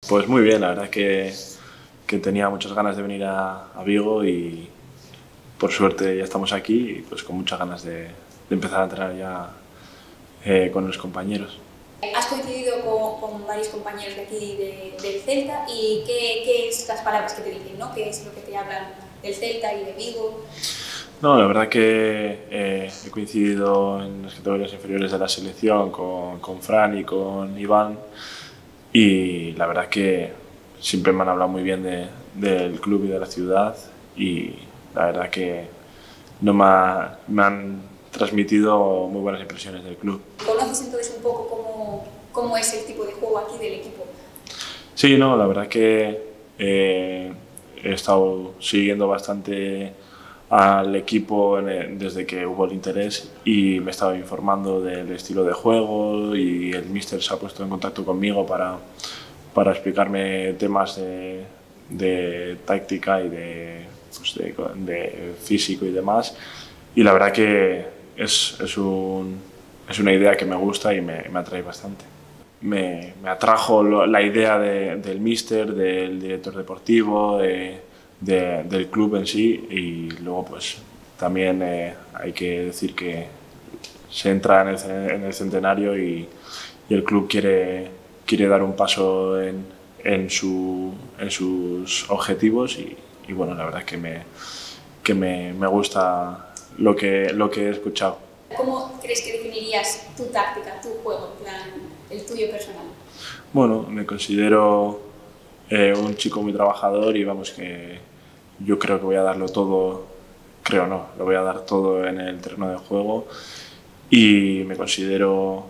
Pues muy bien, la verdad que tenía muchas ganas de venir a Vigo y por suerte ya estamos aquí y pues con muchas ganas de empezar a entrenar ya con los compañeros. Has coincidido con varios compañeros de aquí del Celta y ¿qué es las palabras que te dicen, ¿no? ¿Qué es lo que te hablan del Celta y de Vigo? No, la verdad que he coincidido en las categorías inferiores de la selección con Fran y con Iván y la verdad que siempre me han hablado muy bien del club y de la ciudad y la verdad que no me han transmitido muy buenas impresiones del club. ¿Conoces entonces un poco cómo es el tipo de juego aquí del equipo? Sí, no, la verdad que he estado siguiendo bastante al equipo desde que hubo el interés y me he estado informando del estilo de juego y el míster se ha puesto en contacto conmigo para explicarme temas de táctica y de físico y demás. Y la verdad que es una idea que me gusta y me atrae bastante. Me atrajo la idea del míster, del director deportivo, del club en sí y luego pues también hay que decir que se entra en el centenario y el club quiere dar un paso en sus objetivos y bueno, la verdad es que me gusta lo que he escuchado. ¿Cómo crees que definirías tu táctica, tu juego, en plan, el tuyo personal? Bueno, me considero un chico muy trabajador y vamos que yo creo que voy a darlo todo, creo no, lo voy a dar todo en el terreno de juego y me considero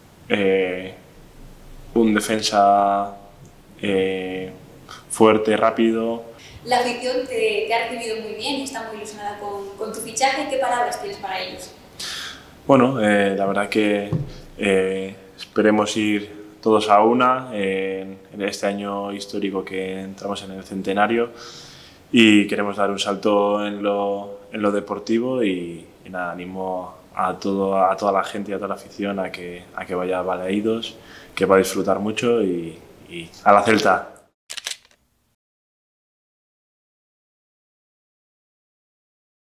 un defensa fuerte, rápido. La afición te ha recibido muy bien y está muy ilusionada con tu fichaje. ¿Qué palabras tienes para ellos? Bueno, la verdad que esperemos ir todos a una en este año histórico que entramos en el centenario y queremos dar un salto en lo deportivo y nada, animo a toda la gente y a toda la afición a que vaya a Balaídos, que va a disfrutar mucho y a la Celta.